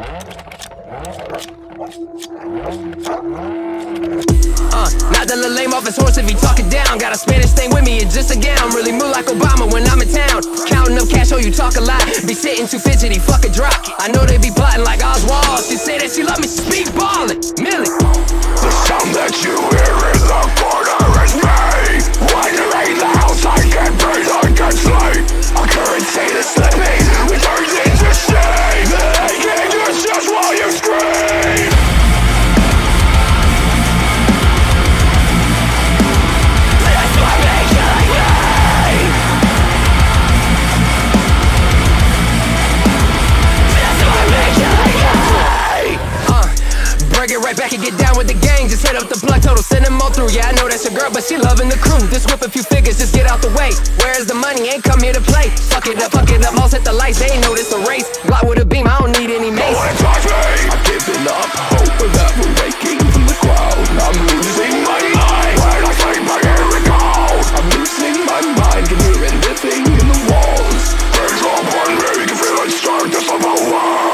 Not the little lame off his horse if he talking down. Got a Spanish thing with me, it's just a gown. Really move like Obama when I'm in town. Counting up cash, oh you talk a lot. Be sitting too fidgety, fuck a drop. I know they be plotting like Oswald. She say that she love me, she speak ballin'. Millie. The sound that you hear is the border is me. When you leave the house, I can't breathe, I can't sleep. A currency that's slipping, it turns into shame. I can't just while you scream. Break it right back and get down with the gang. Just hit up the block total, send them all through. Yeah, I know that's your girl, but she loving the crew. Just whip a few figures, just get out the way. Where's the money? Ain't come here to play. Fuck it up, most hit the lights. They ain't know this a race. Block with a beam, I don't need any mace. No one touch me. I'm giving up hope that we're making from the crowd. I'm losing my mind. When I sleep, I hear it call. I'm losing my mind, can hear it living in the walls. Things all one way, can feel it start to somehow.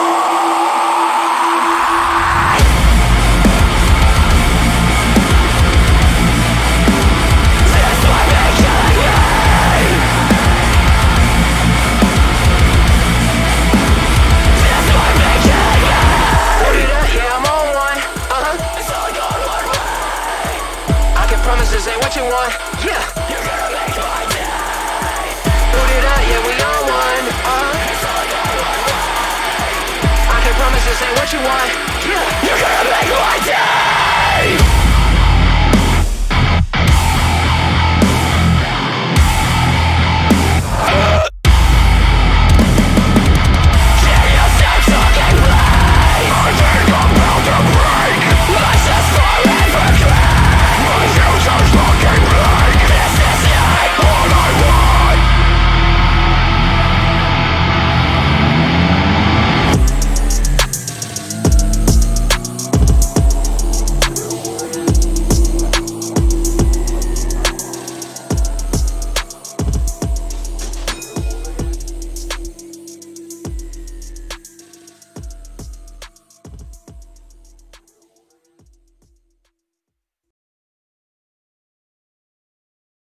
This ain't what you want, yeah. You're gonna make my day. Boot it up, yeah, we on one, I can promise this ain't what you want.